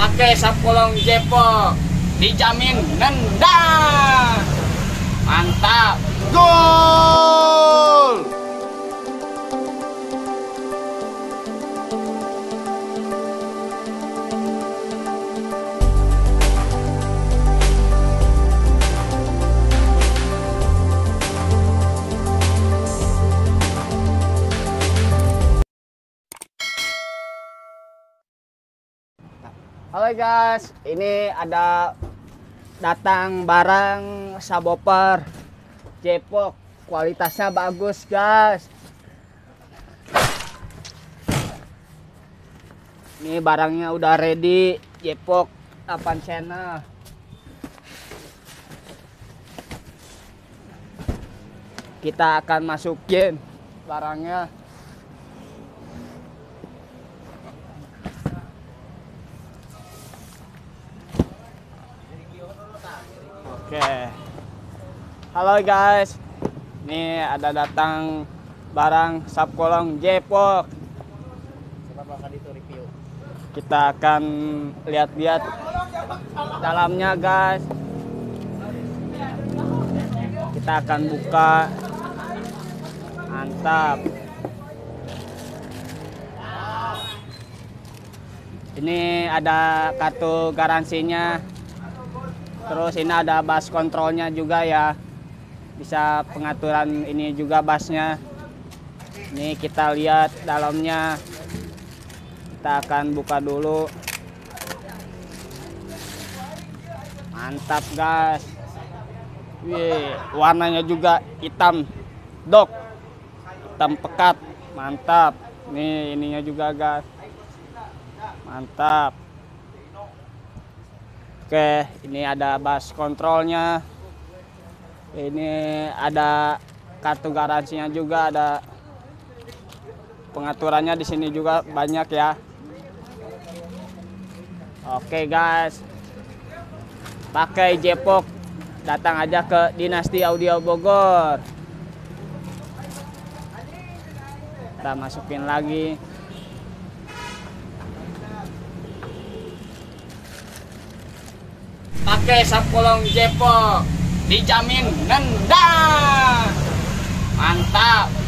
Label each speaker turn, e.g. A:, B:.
A: pakai sapkolong Jepok, dijamin nendang. Mantap. Gol. Halo guys, ini ada datang barang subwoofer Jepok, kualitasnya bagus guys. Ini barangnya udah ready, Jepok 8 channel. Kita akan masukin barangnya. Oke, halo guys, ini ada datang barang sapkolong Jepok. Kita akan lihat-lihat dalamnya guys. Kita akan buka. Mantap. Ini ada kartu garansinya. Terus ini ada bass kontrolnya juga ya, bisa pengaturan ini juga bassnya. Ini kita lihat dalamnya, kita akan buka dulu. Mantap guys. Wih, warnanya juga hitam dok, hitam pekat, mantap. Nih ininya juga guys, mantap. Oke, ini ada bass kontrolnya. Ini ada kartu garansinya juga, ada pengaturannya di sini juga banyak ya. Oke guys, pakai Jepok, datang aja ke Dinasti Audio Bogor. Kita masukin lagi. Pakai sapkolong Jepok, dijamin nendang. Mantap.